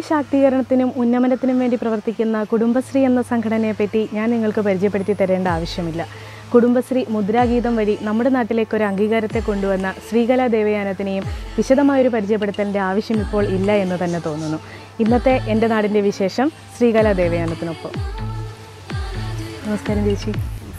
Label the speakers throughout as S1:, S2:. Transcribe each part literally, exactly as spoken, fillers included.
S1: ശാക്തീകരണത്തിനും ഉന്നമനത്തിനും വേണ്ടി പ്രവർത്തിക്കുന്ന കുടുംബശ്രീ എന്ന സംഘടനയെപ്പറ്റി ഞാൻ നിങ്ങൾക്ക് പരിചയപ്പെടുത്തി തരേണ്ട ആവശ്യമില്ല. കുടുംബശ്രീ മുദ്രാഗീതം വഴി നമ്മുടെ നാട്ടിലേക്ക് ഒരു അംഗീകാരത്തെ കൊണ്ടുവന്ന ശ്രീകലാ ദേവയാനത്തിനെയും വിശദമായൊരു പരിചയപ്പെടുത്തലിൻ്റെ ആവശ്യം ഇപ്പോൾ ഇല്ല എന്ന് തന്നെ തോന്നുന്നു. ഇന്നത്തെ എൻ്റെ നാടിൻ്റെ വിശേഷം ശ്രീകലാ ദേവയാനത്തിനൊപ്പം. നമസ്കാരം ചേച്ചി.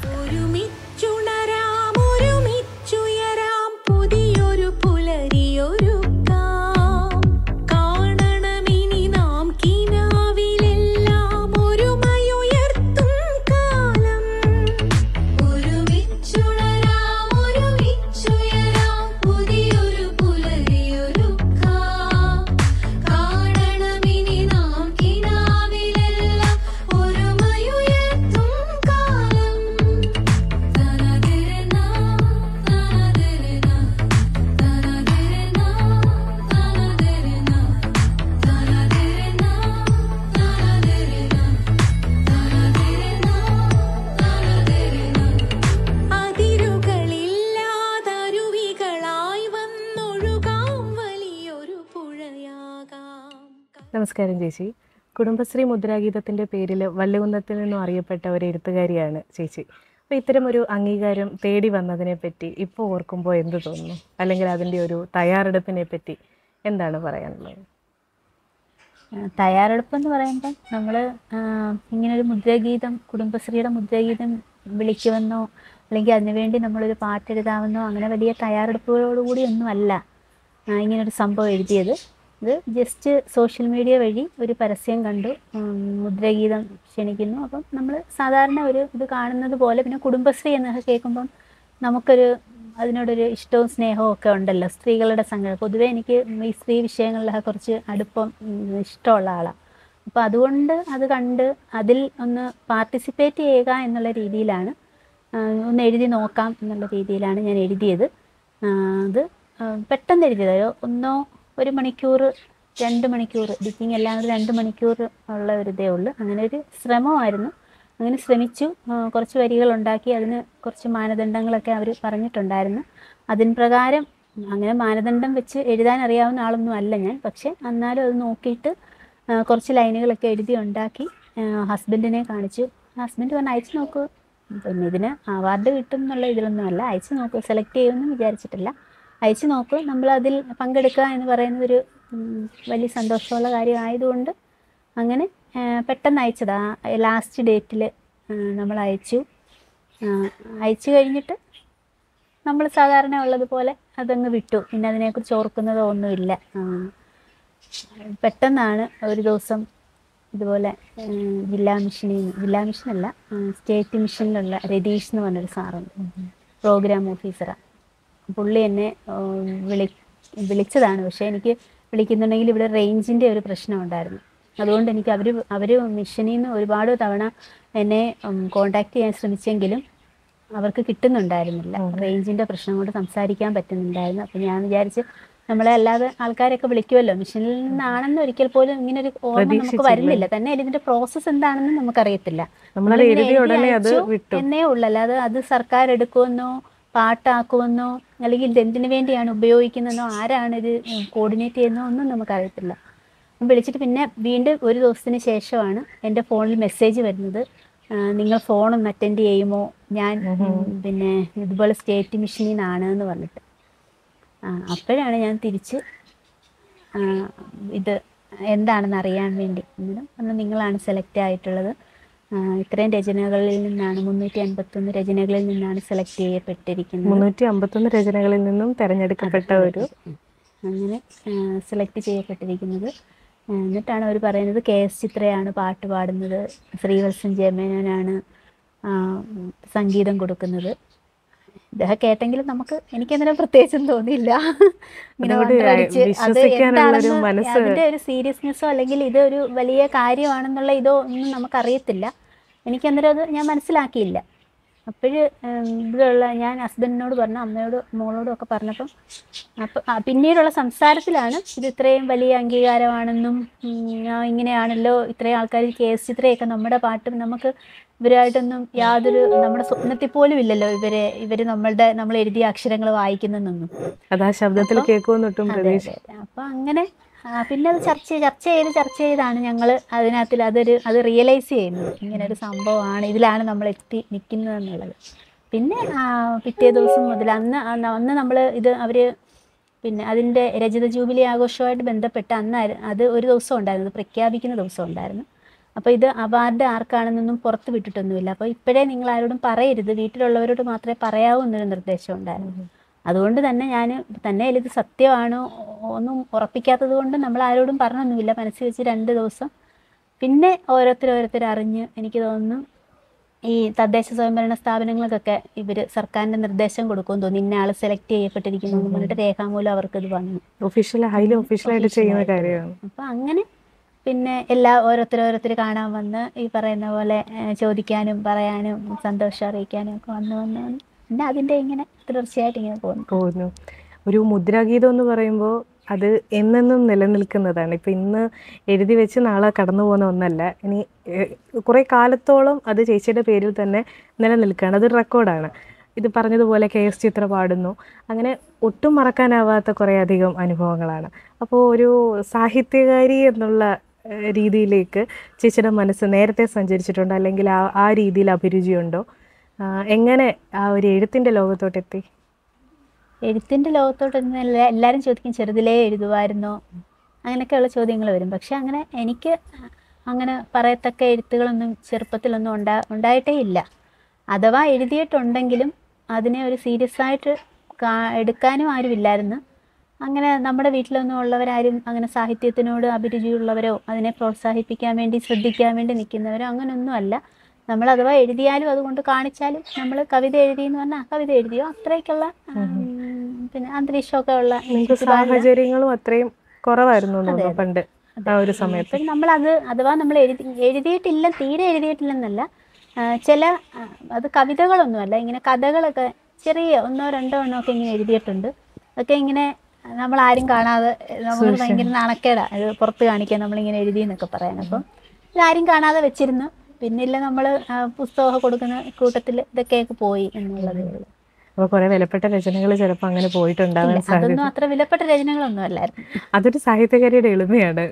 S1: നമസ്കാരം ചേച്ചി. കുടുംബശ്രീ മുദ്രാഗീതത്തിൻ്റെ പേരിൽ വള്ളികുന്നത്തിൽ നിന്നും അറിയപ്പെട്ട ഒരു എഴുത്തുകാരിയാണ് ചേച്ചി. അപ്പോൾ ഇത്തരം ഒരു അംഗീകാരം തേടി വന്നതിനെ പറ്റി ഇപ്പോൾ ഓർക്കുമ്പോൾ എന്ത് തോന്നുന്നു, അല്ലെങ്കിൽ അതിൻ്റെ ഒരു തയ്യാറെടുപ്പിനെ പറ്റി എന്താണ് പറയാനുള്ളത്?
S2: തയ്യാറെടുപ്പെന്ന് പറയുമ്പം നമ്മൾ ഇങ്ങനൊരു മുദ്രാഗീതം, കുടുംബശ്രീയുടെ മുദ്രാഗീതം വിളിക്കുമെന്നോ അല്ലെങ്കിൽ അതിനുവേണ്ടി നമ്മളൊരു പാട്ടെഴുതാമെന്നോ അങ്ങനെ വലിയ തയ്യാറെടുപ്പുകളോടുകൂടി ഒന്നും അല്ല ഇങ്ങനൊരു സംഭവം എഴുതിയത്. ഇത് ജസ്റ്റ് സോഷ്യൽ മീഡിയ വഴി ഒരു പരസ്യം കണ്ടു, മുദ്രാഗീതം ക്ഷണിക്കുന്നു. അപ്പം നമ്മൾ സാധാരണ ഒരു ഇത് കാണുന്നത് പോലെ, പിന്നെ കുടുംബശ്രീ എന്നൊക്കെ കേൾക്കുമ്പം നമുക്കൊരു അതിനോടൊരു ഇഷ്ടവും സ്നേഹവും ഒക്കെ ഉണ്ടല്ലോ. സ്ത്രീകളുടെ സംഘടന പൊതുവേ എനിക്ക് ഈ സ്ത്രീ വിഷയങ്ങളിലൊക്കെ കുറച്ച് അടുപ്പം ഇഷ്ടമുള്ള ആളാണ്. അപ്പോൾ അതുകൊണ്ട് അത് കണ്ട് അതിൽ ഒന്ന് പാർട്ടിസിപ്പേറ്റ് ചെയ്യുക എന്നുള്ള രീതിയിലാണ്, ഒന്ന് എഴുതി നോക്കാം എന്നുള്ള രീതിയിലാണ് ഞാൻ എഴുതിയത്. അത് പെട്ടെന്ന് എഴുതിയത്, ഒന്നോ ഒരു മണിക്കൂർ രണ്ട് മണിക്കൂർ എഡിറ്റിംഗ് എല്ലാം കൂടി രണ്ട് മണിക്കൂർ ഉള്ള ഒരു ഇതേ ഉള്ളൂ. അങ്ങനെ ഒരു ശ്രമമായിരുന്നു. അങ്ങനെ ശ്രമിച്ചു, കുറച്ച് വരികളുണ്ടാക്കി. അതിന് കുറച്ച് മാനദണ്ഡങ്ങളൊക്കെ അവർ പറഞ്ഞിട്ടുണ്ടായിരുന്നു. അതിന് പ്രകാരം അങ്ങനെ മാനദണ്ഡം വെച്ച് എഴുതാൻ അറിയാവുന്ന ആളൊന്നും അല്ല ഞാൻ. പക്ഷേ എന്നാലും അത് നോക്കിയിട്ട് കുറച്ച് ലൈനുകളൊക്കെ എഴുതി ഉണ്ടാക്കി ഹസ്ബൻഡിനെ കാണിച്ചു. ഹസ്ബൻഡ് പറഞ്ഞ് അയച്ചു നോക്കൂ, പിന്നെ ഇതിന് അവാർഡ് കിട്ടും എന്നുള്ള ഇതിലൊന്നും അല്ല, അയച്ചു നോക്കൂ, സെലക്ട് ചെയ്യുമെന്ന് വിചാരിച്ചിട്ടില്ല, അയച്ചു നോക്കൂ, നമ്മളതിൽ പങ്കെടുക്കുക എന്ന് പറയുന്നതൊരു വലിയ സന്തോഷമുള്ള കാര്യമായതുകൊണ്ട് അങ്ങനെ പെട്ടെന്ന് അയച്ചതാ. ലാസ്റ്റ് ഡേറ്റിൽ നമ്മൾ അയച്ചു. അയച്ചു കഴിഞ്ഞിട്ട് നമ്മൾ സാധാരണ ഉള്ളതുപോലെ അതങ്ങ് വിട്ടു. പിന്നെ അതിനെക്കുറിച്ച് ഓർക്കുന്നതോ ഒന്നുമില്ല. പെട്ടെന്നാണ് ഒരു ദിവസം ഇതുപോലെ ജില്ലാ മിഷനിൽ നിന്ന്, ജില്ലാ മിഷനല്ല സ്റ്റേറ്റ് മിഷനിലുള്ള രതീഷ് എന്ന് പറഞ്ഞൊരു സാറുണ്ട്, പ്രോഗ്രാം ഓഫീസറാണ്. പുള്ളി എന്നെ വിളി വിളിച്ചതാണ്. പക്ഷേ എനിക്ക് വിളിക്കുന്നുണ്ടെങ്കിൽ ഇവിടെ റേഞ്ചിൻ്റെ ഒരു പ്രശ്നം ഉണ്ടായിരുന്നു. അതുകൊണ്ട് എനിക്ക് അവർ അവർ മിഷനിൽ നിന്ന് ഒരുപാട് തവണ എന്നെ കോണ്ടാക്ട് ചെയ്യാൻ ശ്രമിച്ചെങ്കിലും അവർക്ക് കിട്ടുന്നുണ്ടായിരുന്നില്ല. റേഞ്ചിൻ്റെ പ്രശ്നം കൊണ്ട് സംസാരിക്കാൻ പറ്റുന്നുണ്ടായിരുന്നു. അപ്പോൾ ഞാൻ വിചാരിച്ച് നമ്മളെ അല്ലാതെ ആൾക്കാരൊക്കെ വിളിക്കുമല്ലോ, മിഷനിൽ നിന്നാണെന്ന് ഒരിക്കൽ പോലും ഇങ്ങനൊരു ഓർമ്മ നമുക്ക് വരുന്നില്ല. തന്നെ ഇതിൻ്റെ പ്രോസസ്സ് എന്താണെന്ന് നമുക്കറിയത്തില്ല. എന്നേ ഉള്ളൂ, അല്ലാതെ അത് സർക്കാർ എടുക്കുമെന്നോ പാട്ടാക്കുമെന്നോ അല്ലെങ്കിൽ ഇത് എന്തിനു വേണ്ടിയാണ് ഉപയോഗിക്കുന്നതെന്നോ ആരാണ് ഇത് കോർഡിനേറ്റ് ചെയ്യുന്നോ ഒന്നും നമുക്കറിയത്തില്ല. വിളിച്ചിട്ട് പിന്നെ വീണ്ടും ഒരു ദിവസത്തിന് ശേഷമാണ് എൻ്റെ ഫോണിൽ മെസ്സേജ് വരുന്നത്, നിങ്ങൾ ഫോണൊന്ന് അറ്റൻഡ് ചെയ്യുമോ, ഞാൻ പിന്നെ ഇതുപോലെ സ്റ്റേറ്റ് മിഷനിൽ നിന്നാണ് എന്ന് പറഞ്ഞിട്ട്. അപ്പോഴാണ് ഞാൻ തിരിച്ച് ഇത് എന്താണെന്ന് അറിയാൻ വേണ്ടി അന്ന് നിങ്ങളാണ് സെലക്ട് ആയിട്ടുള്ളത്, ഇത്രയും രചനകളിൽ നിന്നാണ്, മുന്നൂറ്റി അൻപത്തൊന്ന് രചനകളിൽ നിന്നാണ് സെലക്ട് ചെയ്യപ്പെട്ടിരിക്കുന്നത്.
S1: മുന്നൂറ്റി അമ്പത്തൊന്ന് രചനകളിൽ നിന്നും തിരഞ്ഞെടുക്കപ്പെട്ട ഒരു
S2: അങ്ങനെ സെലക്ട് ചെയ്യപ്പെട്ടിരിക്കുന്നത്. എന്നിട്ടാണ് അവർ പറയുന്നത് കെ എസ് ചിത്രയാണ് പാട്ട് പാടുന്നത്, ശ്രീവത്സൻ ജയമേനോനാണ് സംഗീതം കൊടുക്കുന്നത്. ഇതൊക്കെ കേട്ടെങ്കിലും നമുക്ക് എനിക്കങ്ങനെ പ്രത്യേകിച്ചും തോന്നിയില്ല. അതിൻ്റെ ഒരു സീരിയസ്നെസ്സോ അല്ലെങ്കിൽ ഇതൊരു വലിയ കാര്യമാണെന്നുള്ള ഇതോ ഒന്നും നമുക്കറിയത്തില്ല. എനിക്കന്നേരം അത് ഞാൻ മനസ്സിലാക്കിയില്ല. അപ്പോൾ ഇവിടെയുള്ള ഞാൻ ഹസ്ബൻഡിനോട് പറഞ്ഞു, അമ്മയോട് മോളോടും ഒക്കെ പറഞ്ഞപ്പം അപ്പം പിന്നീടുള്ള സംസാരത്തിലാണ് ഇത് ഇത്രയും വലിയ അംഗീകാരമാണെന്നും ഇങ്ങനെയാണല്ലോ ഇത്രയും ആൾക്കാർ കെ എസ് ചിത്രയൊക്കെ നമ്മുടെ പാട്ടും നമുക്ക് ഇവരായിട്ടൊന്നും യാതൊരു നമ്മുടെ സ്വപ്നത്തിൽ പോലും ഇല്ലല്ലോ ഇവരെ ഇവര് നമ്മളുടെ നമ്മൾ എഴുതിയ അക്ഷരങ്ങൾ വായിക്കുന്നൊന്നും.
S1: അതാ ശബ്ദത്തിൽ കേൾക്കുമെന്നൊട്ടും പ്രതീക്ഷ.
S2: അപ്പൊ അങ്ങനെ ആ, പിന്നെ അത് ചർച്ച ചർച്ച ചെയ്ത് ചർച്ച ചെയ്താണ് ഞങ്ങൾ അതിനകത്തിൽ അതൊരു അത് റിയലൈസ് ചെയ്യുന്നത് ഇങ്ങനെ ഒരു സംഭവമാണ്, ഇതിലാണ് നമ്മൾ എത്തി നിൽക്കുന്നത് എന്നുള്ളത്. പിന്നെ ആ, പിറ്റേ ദിവസം മുതൽ അന്ന് അന്ന് അന്ന് നമ്മൾ ഇത് അവർ പിന്നെ അതിൻ്റെ രജത ജൂബിലി ആഘോഷവുമായിട്ട് ബന്ധപ്പെട്ട് അന്ന് അത് ഒരു ദിവസം ഉണ്ടായിരുന്നു, അത് പ്രഖ്യാപിക്കുന്ന ദിവസം ഉണ്ടായിരുന്നു. അപ്പോൾ ഇത് അവാർഡ് ആർക്കാണെന്നൊന്നും പുറത്ത് വിട്ടിട്ടൊന്നുമില്ല. അപ്പോൾ ഇപ്പോഴേ നിങ്ങൾ ആരോടും പറയരുത്, വീട്ടിലുള്ളവരോട് മാത്രമേ പറയാവൂ എന്നൊരു നിർദ്ദേശം ഉണ്ടായിരുന്നു. അതുകൊണ്ട് തന്നെ ഞാൻ തന്നെ ഇത് സത്യമാണോ ഒന്നും ഉറപ്പിക്കാത്തത് കൊണ്ട് നമ്മൾ ആരോടും പറഞ്ഞൊന്നുമില്ല, മനസ്സിൽ വെച്ച് രണ്ട് ദിവസം. പിന്നെ ഓരോരുത്തർ ഓരോരുത്തർ അറിഞ്ഞ് എനിക്ക് തോന്നുന്നു ഈ തദ്ദേശ സ്വയംഭരണ സ്ഥാപനങ്ങൾക്കൊക്കെ ഇവർ സർക്കാരിൻ്റെ നിർദ്ദേശം കൊടുക്കുമെന്ന് തോന്നി, ഇന്ന ആൾ സെലക്ട് ചെയ്യപ്പെട്ടിരിക്കുന്നു എന്ന് പറഞ്ഞിട്ട് രേഖാമൂലം അവർക്കിത് വന്നു.
S1: ഒഫീഷ്യൽ ഹൈലി ഒഫീഷ്യലായിട്ട് ചെയ്യുന്ന കാര്യമാണ്.
S2: അപ്പം അങ്ങനെ പിന്നെ എല്ലാ ഓരോരുത്തർ ഓരോരുത്തർ കാണാൻ വന്ന് ഈ പറയുന്ന പോലെ ചോദിക്കാനും പറയാനും സന്തോഷം അറിയിക്കാനും ഒക്കെ വന്ന് വന്ന് വന്ന് പിന്നെ അതിൻ്റെ ഇങ്ങനെ തുടർച്ചയായിട്ട് ഇങ്ങനെ പോകുന്നു
S1: പോകുന്നു ഒരു മുദ്രാഗീതം എന്ന് പറയുമ്പോൾ അത് എന്നെന്നും നിലനിൽക്കുന്നതാണ്. ഇപ്പം ഇന്ന് എഴുതി വെച്ച് നാളെ കടന്നു പോകുന്ന ഒന്നല്ല, ഇനി കുറേ കാലത്തോളം അത് ചേച്ചിയുടെ പേരിൽ തന്നെ നിലനിൽക്കുകയാണ്. അതൊരു റെക്കോർഡാണ്. ഇത് പറഞ്ഞതുപോലെ കെ എസ് ചിത്ര പാടുന്നു, അങ്ങനെ ഒട്ടും മറക്കാനാവാത്ത കുറേ അധികം അനുഭവങ്ങളാണ്. അപ്പോൾ ഒരു സാഹിത്യകാരി എന്നുള്ള രീതിയിലേക്ക് ചേച്ചിയുടെ മനസ്സ് നേരത്തെ സഞ്ചരിച്ചിട്ടുണ്ടോ, അല്ലെങ്കിൽ ആ ആ രീതിയിൽ അഭിരുചിയുണ്ടോ? എങ്ങനെ ആ ഒരു എഴുത്തിൻ്റെ ലോകത്തോട്ടെത്തി?
S2: എഴുത്തിൻ്റെ ലോകത്തോട്ട് എല്ലാവരും ചോദിക്കും ചെറുതിലേ എഴുതുമായിരുന്നോ, അങ്ങനെയൊക്കെയുള്ള ചോദ്യങ്ങൾ വരും. പക്ഷെ അങ്ങനെ എനിക്ക് അങ്ങനെ പറയത്തക്ക എഴുത്തുകളൊന്നും ചെറുപ്പത്തിലൊന്നും ഉണ്ടാ ഉണ്ടായിട്ടേ ഇല്ല. അഥവാ എഴുതിയിട്ടുണ്ടെങ്കിലും അതിനെ ഒരു സീരിയസ് ആയിട്ട് കാ എടുക്കാനും ആരുമില്ലായിരുന്നു. അങ്ങനെ നമ്മുടെ വീട്ടിലൊന്നും ഉള്ളവരാരും അങ്ങനെ സാഹിത്യത്തിനോട് അഭിരുചിയുള്ളവരോ അതിനെ പ്രോത്സാഹിപ്പിക്കാൻ വേണ്ടി ശ്രദ്ധിക്കാൻ വേണ്ടി നിൽക്കുന്നവരോ അങ്ങനെയൊന്നും അല്ല. നമ്മൾ അഥവാ എഴുതിയാലും അതുകൊണ്ട് കാണിച്ചാലും നമ്മൾ കവിത എഴുതി എന്ന് പറഞ്ഞാൽ കവിത എഴുതിയോ അത്രയ്ക്കുള്ള പിന്നെ അന്തരീക്ഷമൊക്കെ ഉള്ള
S1: സാഹചര്യങ്ങളും അത്രയും കുറവായിരുന്നു പണ്ട് ആ ഒരു സമയത്ത്.
S2: നമ്മളത് അഥവാ നമ്മൾ എഴുതി എഴുതിയിട്ടില്ല തീരെ എഴുതിയിട്ടില്ലെന്നല്ല, ചില അത് കവിതകളൊന്നുമല്ല, ഇങ്ങനെ കഥകളൊക്കെ ചെറിയ ഒന്നോ രണ്ടോ എണ്ണോ ഒക്കെ ഇങ്ങനെ എഴുതിയിട്ടുണ്ട്. അതൊക്കെ ഇങ്ങനെ നമ്മൾ ആരും കാണാതെ നമുക്ക് ഭയങ്കര നാണക്കേടാ ഇത് പുറത്ത് കാണിക്കാൻ നമ്മളിങ്ങനെ എഴുതി എന്നൊക്കെ പറയാൻ. അപ്പം ഇതാരും കാണാതെ വെച്ചിരുന്നു. പിന്നില്ല നമ്മൾ പുസ്തകമൊക്കെ കൊടുക്കുന്ന കൂട്ടത്തിൽ ഇതൊക്കെയൊക്കെ പോയി എന്നുള്ളത്.
S1: അപ്പോൾ കുറേ വിലപ്പെട്ട രചനകൾ ചിലപ്പോൾ അങ്ങനെ പോയിട്ടുണ്ടാവാൻ സാധ്യത.
S2: അതൊന്നും അത്ര വിലപ്പെട്ട രചനകളൊന്നും അല്ലായിരുന്നു.
S1: അതൊരു സാഹിത്യകാരിയുടെ എളിമയാണ്.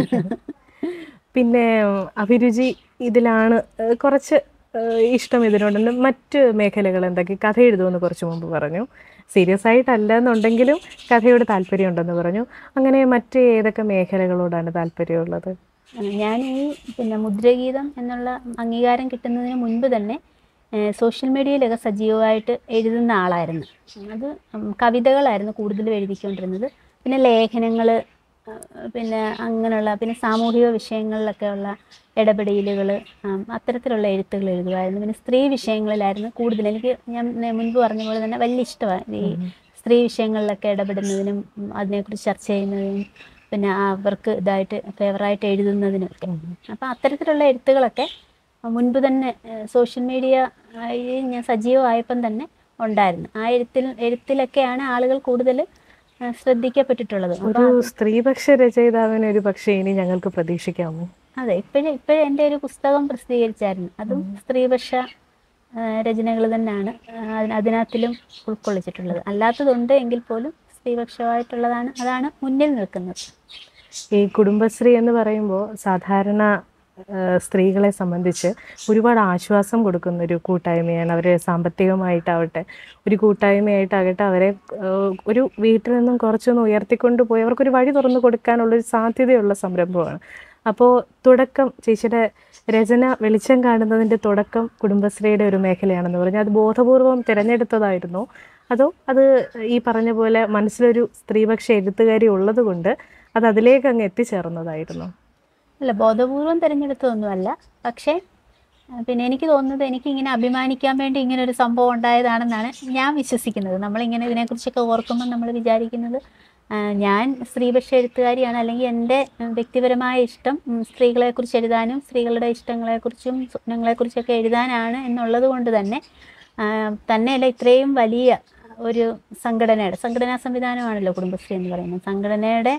S1: പിന്നെ അഭിരുചി ഇതിലാണ്, കുറച്ച് ഇഷ്ടം ഇതിനോട്. മറ്റ് മേഖലകൾ എന്തൊക്കെ? കഥ എഴുതുമെന്ന് കുറച്ച് മുമ്പ് പറഞ്ഞു. സീരിയസ് ആയിട്ടല്ല എന്നുണ്ടെങ്കിലും കഥയോട് താല്പര്യമുണ്ടെന്ന് പറഞ്ഞു. അങ്ങനെ മറ്റ് ഏതൊക്കെ മേഖലകളോടാണ് താല്പര്യമുള്ളത്?
S2: ഞാൻ ഈ പിന്നെ മുദ്രഗീതം എന്നുള്ള അംഗീകാരം കിട്ടുന്നതിന് മുൻപ് തന്നെ സോഷ്യൽ മീഡിയയിലൊക്കെ സജീവമായിട്ട് എഴുതുന്ന ആളായിരുന്നു. അത് കവിതകളായിരുന്നു കൂടുതലും എഴുതിക്കൊണ്ടിരുന്നത്. പിന്നെ ലേഖനങ്ങൾ, പിന്നെ അങ്ങനെയുള്ള പിന്നെ സാമൂഹിക വിഷയങ്ങളിലൊക്കെ ഉള്ള ഇടപെടലുകൾ, അത്തരത്തിലുള്ള എഴുത്തുകൾ എഴുതുമായിരുന്നു. പിന്നെ സ്ത്രീ വിഷയങ്ങളിലായിരുന്നു കൂടുതൽ. എനിക്ക് ഞാൻ മുൻപ് പറഞ്ഞ പോലെ തന്നെ വലിയ ഇഷ്ടമാണ് ഈ സ്ത്രീ വിഷയങ്ങളിലൊക്കെ ഇടപെടുന്നതിനും അതിനെക്കുറിച്ച് ചർച്ച ചെയ്യുന്നതിനും പിന്നെ അവർക്ക് ഇതായിട്ട് ഫേവറായിട്ട് എഴുതുന്നതിനൊക്കെ. അപ്പം അത്തരത്തിലുള്ള എഴുത്തുകളൊക്കെ മുൻപ് തന്നെ സോഷ്യൽ മീഡിയ ഞാൻ സജീവമായപ്പം തന്നെ ഉണ്ടായിരുന്നു. ആ എഴുത്തിൽ എഴുത്തിലൊക്കെയാണ് ആളുകൾ കൂടുതൽ ശ്രദ്ധിക്കപ്പെട്ടിട്ടുള്ളത്.
S1: ഒരു സ്ത്രീപക്ഷ രചയിതാവിനെ ഒരു പക്ഷേ ഇനി ഞങ്ങൾക്ക് പ്രതീക്ഷിക്കാമോ?
S2: അതെ, ഇപ്പോഴും ഇപ്പോഴും എൻ്റെ ഒരു പുസ്തകം പ്രസിദ്ധീകരിച്ചായിരുന്നു. അതും സ്ത്രീപക്ഷ രചനകൾ തന്നെയാണ് അതിനകത്തിലും ഉൾക്കൊള്ളിച്ചിട്ടുള്ളത്. അല്ലാത്തതുണ്ട് എങ്കിൽ പോലും സ്ത്രീപക്ഷമായിട്ടുള്ളതാണ് അതാണ് മുന്നിൽ നിൽക്കുന്നത്.
S1: ഈ കുടുംബശ്രീ എന്ന് പറയുമ്പോൾ സാധാരണ സ്ത്രീകളെ സംബന്ധിച്ച് ഒരുപാട് ആശ്വാസം കൊടുക്കുന്ന ഒരു കൂട്ടായ്മയാണ്. അവരെ സാമ്പത്തികമായിട്ടാവട്ടെ ഒരു കൂട്ടായ്മയായിട്ടാകട്ടെ അവരെ ഒരു വീട്ടിൽ നിന്നും കുറച്ചൊന്ന് ഉയർത്തിക്കൊണ്ട് പോയി അവർക്കൊരു വഴി തുറന്നു കൊടുക്കാനുള്ളൊരു സാധ്യതയുള്ള സംരംഭമാണ്. അപ്പോൾ തുടക്കം ചേച്ചിയുടെ രചന വെളിച്ചം കാണുന്നതിൻ്റെ തുടക്കം കുടുംബശ്രീയുടെ ഒരു മേഖലയാണെന്ന് പറഞ്ഞാൽ അത് ബോധപൂർവം തിരഞ്ഞെടുത്തതായിരുന്നോ, അതോ അത് ഈ പറഞ്ഞ പോലെ മനസ്സിലൊരു സ്ത്രീപക്ഷ എഴുത്തുകാരി ഉള്ളത് കൊണ്ട് അത് അതിലേക്ക് അങ്ങ് എത്തിച്ചേർന്നതായിരുന്നു?
S2: അല്ല, ബോധപൂർവം തിരഞ്ഞെടുത്തതൊന്നുമല്ല. പക്ഷേ പിന്നെ എനിക്ക് തോന്നുന്നത് എനിക്കിങ്ങനെ അഭിമാനിക്കാൻ വേണ്ടി ഇങ്ങനെ ഒരു സംഭവം ഉണ്ടായതാണെന്നാണ് ഞാൻ വിശ്വസിക്കുന്നത്. നമ്മളിങ്ങനെ ഇതിനെക്കുറിച്ചൊക്കെ ഓർക്കുമ്പോൾ നമ്മൾ വിചാരിക്കുന്നത് ഞാൻ സ്ത്രീപക്ഷ എഴുത്തുകാരിയാണ്, അല്ലെങ്കിൽ എൻ്റെ വ്യക്തിപരമായ ഇഷ്ടം സ്ത്രീകളെക്കുറിച്ച് എഴുതാനും സ്ത്രീകളുടെ ഇഷ്ടങ്ങളെക്കുറിച്ചും സ്വപ്നങ്ങളെക്കുറിച്ചൊക്കെ എഴുതാനാണ് എന്നുള്ളത് കൊണ്ട് തന്നെ തന്നെയല്ല ഇത്രയും വലിയ ഒരു സംഘടനയുടെ സംഘടനാ സംവിധാനമാണല്ലോ കുടുംബശ്രീ എന്ന് പറയുന്നത്. സംഘടനയുടെ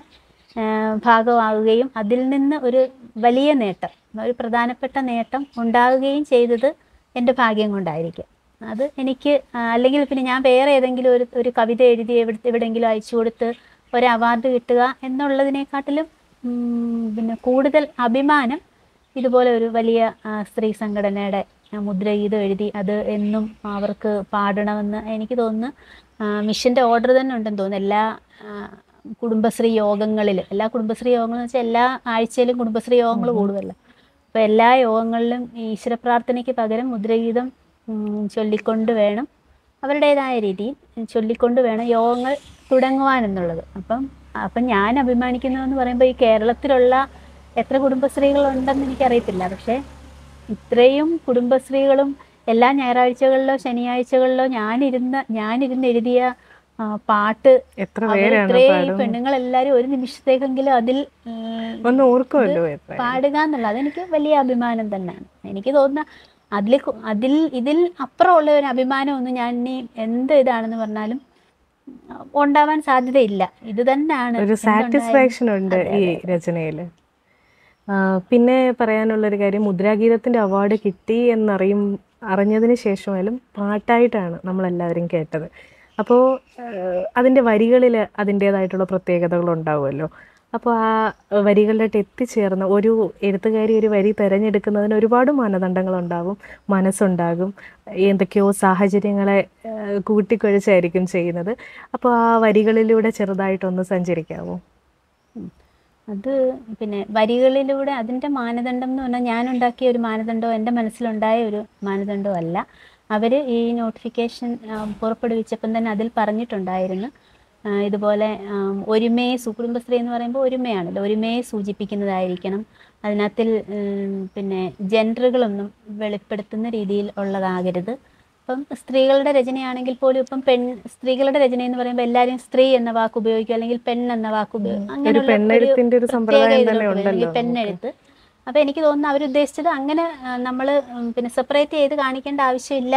S2: ഭാഗമാവുകയും അതിൽ നിന്ന് ഒരു വലിയ നേട്ടം, ഒരു പ്രധാനപ്പെട്ട നേട്ടം ഉണ്ടാവുകയും ചെയ്തത് എൻ്റെ ഭാഗ്യം കൊണ്ടായിരിക്കും. അത് എനിക്ക് അല്ലെങ്കിൽ പിന്നെ ഞാൻ വേറെ ഏതെങ്കിലും ഒരു ഒരു കവിത എഴുതി എവിടെ എവിടെയെങ്കിലും അയച്ചു കൊടുത്ത് ഒരു അവാർഡ് കിട്ടുക എന്നുള്ളതിനെക്കാട്ടിലും പിന്നെ കൂടുതൽ അഭിമാനം ഇതുപോലെ ഒരു വലിയ സ്ത്രീ സംഘടനയുടെ മുദ്രഗീതം എഴുതി അത് എന്നും അവർക്ക് പാടണമെന്ന് എനിക്ക് തോന്നുന്നു. മിഷൻ്റെ ഓർഡർ തന്നെ ഉണ്ടെന്ന് തോന്നുന്നു. എല്ലാ കുടുംബശ്രീ യോഗങ്ങളിൽ എല്ലാ കുടുംബശ്രീ യോഗങ്ങളെന്ന് വെച്ചാൽ എല്ലാ ആഴ്ചയിലും കുടുംബശ്രീ യോഗങ്ങൾ കൂടുമല്ലോ. അപ്പോൾ എല്ലാ യോഗങ്ങളിലും ഈശ്വര പ്രാർത്ഥനയ്ക്ക് പകരം മുദ്രഗീതം ചൊല്ലിക്കൊണ്ട് വേണം, അവരുടേതായ രീതിയിൽ ചൊല്ലിക്കൊണ്ട് വേണം യോഗങ്ങൾ തുടങ്ങുവാനെന്നുള്ളത്. അപ്പം അപ്പം ഞാൻ അഭിമാനിക്കുന്നതെന്ന് പറയുമ്പോൾ ഈ കേരളത്തിലുള്ള എത്ര കുടുംബശ്രീകളുണ്ടെന്ന് എനിക്കറിയത്തില്ല. പക്ഷേ ഇത്രയും കുടുംബശ്രീകളും എല്ലാ ഞായറാഴ്ചകളിലോ ശനിയാഴ്ചകളിലോ ഞാനിരുന്ന ഞാനിരുന്ന് എഴുതിയ പാട്ട് ഇത്രയും ഈ പെണ്ണുങ്ങളെല്ലാരും ഒരു നിമിഷത്തേക്കെങ്കിലും അതിൽ പാടുക എന്നുള്ളത് അതെനിക്ക് വലിയ അഭിമാനം തന്നെയാണ്. എനിക്ക് തോന്നുന്ന അതിൽ അതിൽ ഇതിൽ അപ്പുറമുള്ള ഒരു അഭിമാനമൊന്നും ഞാൻ ഇനി എന്ത് ഇതാണെന്ന് പറഞ്ഞാലും ഉണ്ടാവാൻ സാധ്യതയില്ല. ഇത് തന്നെയാണ്
S1: ഒരു സാറ്റിസ്ഫാക്ഷൻ ഉണ്ട് ഈ രചനയില്. പിന്നെ പറയാനുള്ളൊരു കാര്യം, മുദ്രാഗീതത്തിൻ്റെ അവാർഡ് കിട്ടി എന്നറിയും അറിഞ്ഞതിന് ശേഷമായാലും പാട്ടായിട്ടാണ് നമ്മളെല്ലാവരും കേട്ടത്. അപ്പോൾ അതിൻ്റെ വരികളിൽ അതിൻ്റേതായിട്ടുള്ള പ്രത്യേകതകൾ ഉണ്ടാവുമല്ലോ. അപ്പോൾ ആ വരികളിലോട്ട് എത്തിച്ചേർന്ന് ഒരു എഴുത്തുകാരി ഒരു വരി തിരഞ്ഞെടുക്കുന്നതിന് ഒരുപാട് മാനദണ്ഡങ്ങളുണ്ടാവും, മനസ്സുണ്ടാകും, എന്തൊക്കെയോ സാഹചര്യങ്ങളെ കൂട്ടിക്കുഴച്ചായിരിക്കും ചെയ്യുന്നത്. അപ്പോൾ ആ വരികളിലൂടെ ചെറുതായിട്ടൊന്ന് സഞ്ചരിക്കാമോ?
S2: അത് പിന്നെ വരികളിലൂടെ അതിൻ്റെ മാനദണ്ഡം എന്ന് പറഞ്ഞാൽ ഞാനുണ്ടാക്കിയ ഒരു മാനദണ്ഡമോ എൻ്റെ മനസ്സിലുണ്ടായ ഒരു മാനദണ്ഡമോ അല്ല. അവർ ഈ നോട്ടിഫിക്കേഷൻ പുറപ്പെടുവിച്ചപ്പം തന്നെ അതിൽ പറഞ്ഞിട്ടുണ്ടായിരുന്നു ഇതുപോലെ ഒരുമയെ കുടുംബശ്രീ എന്ന് പറയുമ്പോൾ ഒരുമയാണല്ലോ, ഒരുമയെ സൂചിപ്പിക്കുന്നതായിരിക്കണം, അതിനകത്തിൽ പിന്നെ ജെൻഡറുകളൊന്നും വെളിപ്പെടുത്തുന്ന രീതിയിൽ ഉള്ളതാകരുത്. ഇപ്പം സ്ത്രീകളുടെ രചനയാണെങ്കിൽ പോലും ഇപ്പം പെൺ സ്ത്രീകളുടെ രചന എന്ന് പറയുമ്പോൾ എല്ലാവരും സ്ത്രീ എന്ന വാക്ക് ഉപയോഗിക്കും, അല്ലെങ്കിൽ പെൺ എന്ന വാക്ക് ഉപയോഗിക്കും, അങ്ങനെയുള്ള പെണ്ണെഴുത്ത്. അപ്പൊ എനിക്ക് തോന്നുന്നു അവരുദ്ദേശിച്ചത് അങ്ങനെ നമ്മൾ പിന്നെ സെപ്പറേറ്റ് ചെയ്ത് കാണിക്കേണ്ട ആവശ്യമില്ല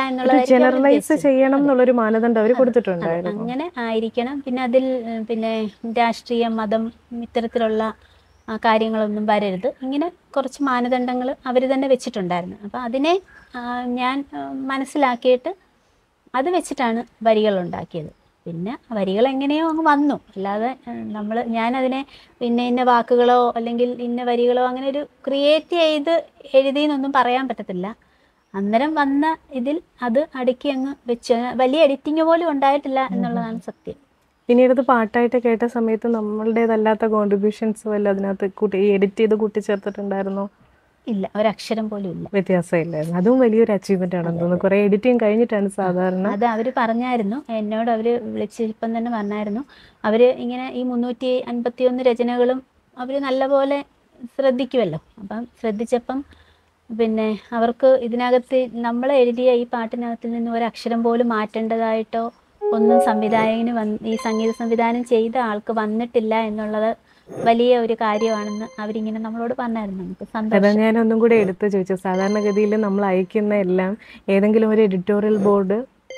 S2: എന്നുള്ളതായിരിക്കും. അങ്ങനെ ആയിരിക്കണം. പിന്നെ അതിൽ പിന്നെ രാഷ്ട്രീയ മതം ഇത്തരത്തിലുള്ള കാര്യങ്ങളൊന്നും വരരുത്, ഇങ്ങനെ കുറച്ച് മാനദണ്ഡങ്ങൾ അവർ തന്നെ വെച്ചിട്ടുണ്ടായിരുന്നു. അപ്പം അതിനെ ഞാൻ മനസ്സിലാക്കിയിട്ട് അത് വെച്ചിട്ടാണ് വരികൾ ഉണ്ടാക്കിയത്. പിന്നെ വരികൾ എങ്ങനെയോ അങ്ങ് വന്നു, അല്ലാതെ നമ്മൾ ഞാനതിനെ പിന്നെ ഇന്ന വാക്കുകളോ അല്ലെങ്കിൽ ഇന്ന വരികളോ അങ്ങനെ ഒരു ക്രിയേറ്റ് ചെയ്ത് എഴുതിയെന്നൊന്നും പറയാൻ പറ്റത്തില്ല. അന്നേരം വന്ന ഇതിൽ അത് അടുക്കി അങ്ങ് വെച്ച് വലിയ എഡിറ്റിങ് പോലും ഉണ്ടായിട്ടില്ല എന്നുള്ളതാണ് സത്യം.
S1: പിന്നീട് പാട്ടായിട്ട് കേട്ട സമയത്ത് നമ്മളുടേതല്ലാത്ത കോൺട്രിബ്യൂഷൻസ് വല്ല അതിനകത്ത് കൂട്ടി എഡിറ്റ് ചെയ്ത് കൂട്ടിച്ചേർത്തിട്ടുണ്ടായിരുന്നോ?
S2: ഇല്ല, ഒരക്ഷരം പോലും ഇല്ല.
S1: വ്യത്യാസമില്ലായിരുന്നു. അതും വലിയൊരു അച്ചീവ്മെന്റ് ആണെന്ന് തോന്നുന്നു. കുറെ എഡിറ്റിംഗ് കഴിഞ്ഞിട്ടാണ് സാധാരണ.
S2: അത് അവർ പറഞ്ഞായിരുന്നു എന്നോട്, അവർ വിളിച്ചിപ്പം തന്നെ പറഞ്ഞായിരുന്നു അവര് ഇങ്ങനെ ഈ മുന്നൂറ്റി അൻപത്തി ഒന്ന് രചനകളും അവർ നല്ലപോലെ ശ്രദ്ധിക്കുമല്ലോ. അപ്പം ശ്രദ്ധിച്ചപ്പം പിന്നെ അവർക്ക് ഇതിനകത്ത് നമ്മൾ എഴുതിയ ഈ പാട്ടിനകത്തിൽ നിന്ന് ഒരക്ഷരം പോലും മാറ്റേണ്ടതായിട്ടോ ഒന്നും സംവിധായകന് വന്ന് ഈ സംഗീത സംവിധാനം ചെയ്ത ആൾക്ക് വന്നിട്ടില്ല എന്നുള്ളത് വലിയ ഒരു കാര്യമാണെന്ന് അവരിങ്ങനെ നമ്മളോട് പറഞ്ഞായിരുന്നു. നമുക്ക് സന്തോഷം.
S1: ഞാൻ ഒന്നും കൂടെ എടുത്ത് ചോദിച്ചു, സാധാരണഗതിയിൽ നമ്മൾ അയക്കുന്ന എല്ലാം ഏതെങ്കിലും ഒരു എഡിറ്റോറിയൽ ബോർഡ്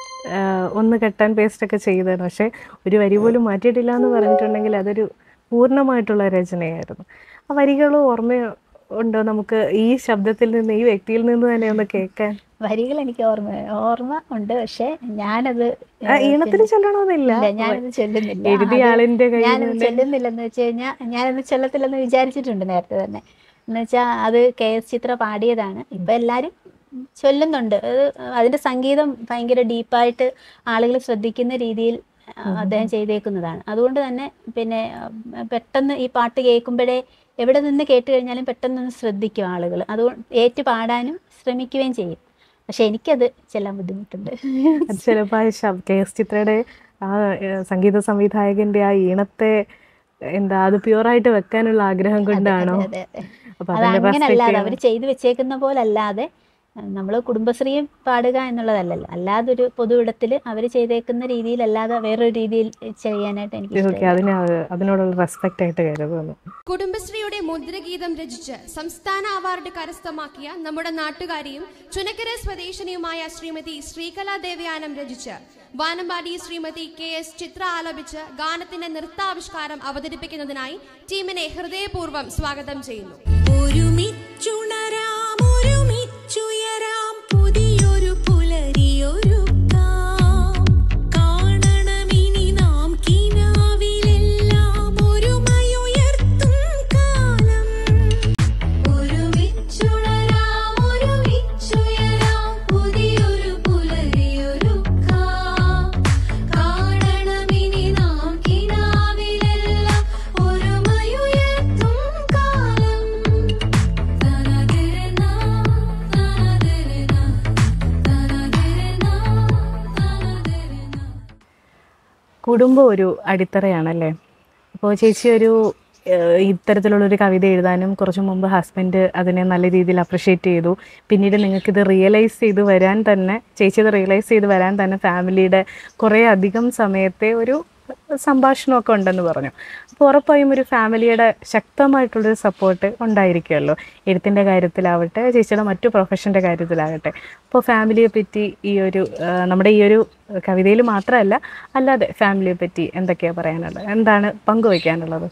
S1: ഒന്ന് കെട്ടാൻ പേസ്റ്റൊക്കെ ചെയ്തതാണ്, പക്ഷെ ഒരു വരി പോലും മാറ്റിയിട്ടില്ല എന്ന് പറഞ്ഞിട്ടുണ്ടെങ്കിൽ അതൊരു പൂർണ്ണമായിട്ടുള്ള രചനയായിരുന്നു. ആ വരികൾ ഓർമ്മ ഉണ്ടോ നമുക്ക് ഈ ശബ്ദത്തിൽ നിന്ന്, ഈ വ്യക്തിയിൽ നിന്ന് തന്നെ ഒന്ന് കേൾക്കാൻ?
S2: വരികൾ എനിക്ക് ഓർമ്മ ഓർമ്മ ഉണ്ട്, പക്ഷെ ഞാനത്
S1: ഈണത്തിന് ചൊല്ലണമെന്നില്ല,
S2: ഞാനത് ചൊല്ലുന്നില്ല.
S1: എഴുതിയ ആളിന്റെ
S2: ഞാനത് ചൊല്ലുന്നില്ലെന്ന് വെച്ച് കഴിഞ്ഞാൽ ഞാനത് ചൊല്ലത്തില്ലെന്ന് വിചാരിച്ചിട്ടുണ്ട് നേരത്തെ തന്നെ. എന്ന് വെച്ചാൽ അത് കെ എസ് ചിത്ര പാടിയതാണ്. ഇപ്പം എല്ലാവരും ചൊല്ലുന്നുണ്ട്. അത് അതിൻ്റെ സംഗീതം ഭയങ്കര ഡീപ്പായിട്ട് ആളുകൾ ശ്രദ്ധിക്കുന്ന രീതിയിൽ അദ്ദേഹം ചെയ്തേക്കുന്നതാണ്. അതുകൊണ്ട് തന്നെ പിന്നെ പെട്ടെന്ന് ഈ പാട്ട് കേൾക്കുമ്പോഴേ എവിടെ നിന്ന് കേട്ട് കഴിഞ്ഞാലും പെട്ടെന്നൊന്ന് ശ്രദ്ധിക്കും ആളുകൾ, അതുകൊണ്ട് ഏറ്റു പാടാനും ശ്രമിക്കുകയും ചെയ്യും. പക്ഷെ എനിക്കത് ചെല്ലാൻ ബുദ്ധിമുട്ടുണ്ട്.
S1: ചിലപ്പോൾ കെ എസ് ചിത്രയുടെ ആ സംഗീത സംവിധായകന്റെ ആ ഈണത്തെ എന്താ അത് പ്യുവറായിട്ട് വെക്കാനുള്ള ആഗ്രഹം കൊണ്ടാണോ?
S2: അത് അങ്ങനല്ലാതെ അവർ ചെയ്തു വെച്ചേക്കുന്ന പോലെ അല്ലാതെ നമ്മൾ കുടുംബശ്രീയും പാടുക എന്നുള്ളതല്ലല്ലോ, അല്ലാതെ ഒരു പൊതുവിടത്തിൽ അവർ ചെയ്തേക്കുന്ന രീതിയിലല്ലാതെ വേറൊരു രീതിയിൽ ചെയ്യാനായിട്ട് എനിക്ക്
S1: അതിനോടുള്ള റെസ്പെക്റ്റ് ആയിട്ട് കരുതുന്നു.
S3: കുടുംബശ്രീയുടെ മുദ്രഗീതം രചിച്ച് സംസ്ഥാന അവാർഡ് കരസ്ഥമാക്കിയ നമ്മുടെ നാട്ടുകാരിയും ചുനക്കര സ്വദേശിനിയുമായ ശ്രീമതി ശ്രീകലാ ദേവയാനം രചിച്ച് വാനമ്പാടി ശ്രീമതി കെ എസ് ചിത്ര ആലപിച്ച് ഗാനത്തിന്റെ നൃത്താവിഷ്കാരം അവതരിപ്പിക്കുന്നതിനായി ടീമിനെ ഹൃദയപൂർവ്വം സ്വാഗതം ചെയ്യുന്നു.
S4: ചുയരാം പുതിയൊരു പുലരിയൊരുക്കാം, കാണണമിനി നാം കിനാവിലെല്ലാം
S1: കുടുംബം ഒരു അടിത്തറയാണല്ലേ. അപ്പോൾ ചേച്ചി ഒരു ഏഹ്, ഇത്തരത്തിലുള്ളൊരു കവിത എഴുതാനും കുറച്ച് മുമ്പ് ഹസ്ബൻഡ് അതിനെ നല്ല രീതിയിൽ അപ്രിഷ്യേറ്റ് ചെയ്തു. പിന്നീട് നിങ്ങൾക്കിത് റിയലൈസ് ചെയ്ത് വരാൻ തന്നെ ചേച്ചി ഇത് റിയലൈസ് ചെയ്ത് വരാൻ തന്നെ ഫാമിലിയുടെ കുറേ അധികം സമയത്തെ ഒരു സംഭാഷണമൊക്കെ ഉണ്ടെന്ന് പറഞ്ഞു. അപ്പോൾ ഉറപ്പായും ഒരു ഫാമിലിയുടെ ശക്തമായിട്ടുള്ളൊരു സപ്പോർട്ട് ഉണ്ടായിരിക്കുമല്ലോ, എഴുത്തിൻ്റെ കാര്യത്തിലാവട്ടെ ചേച്ചിയുടെ മറ്റു പ്രൊഫഷൻ്റെ കാര്യത്തിലാകട്ടെ. അപ്പോൾ ഫാമിലിയെ പറ്റി ഈ ഒരു ആ, നമ്മുടെ ഈ ഒരു കവിതയിൽ മാത്രമല്ല അല്ലാതെ ഫാമിലിയെ പറ്റി എന്തൊക്കെയാണ് പറയാനുള്ളത്, എന്താണ് പങ്കുവയ്ക്കാനുള്ളത്?